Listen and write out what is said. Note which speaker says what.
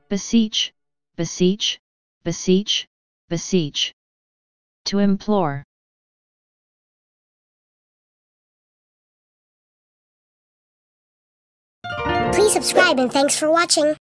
Speaker 1: beseech, beseech, beseech, beseech. To implore.
Speaker 2: Please subscribe and thanks for watching.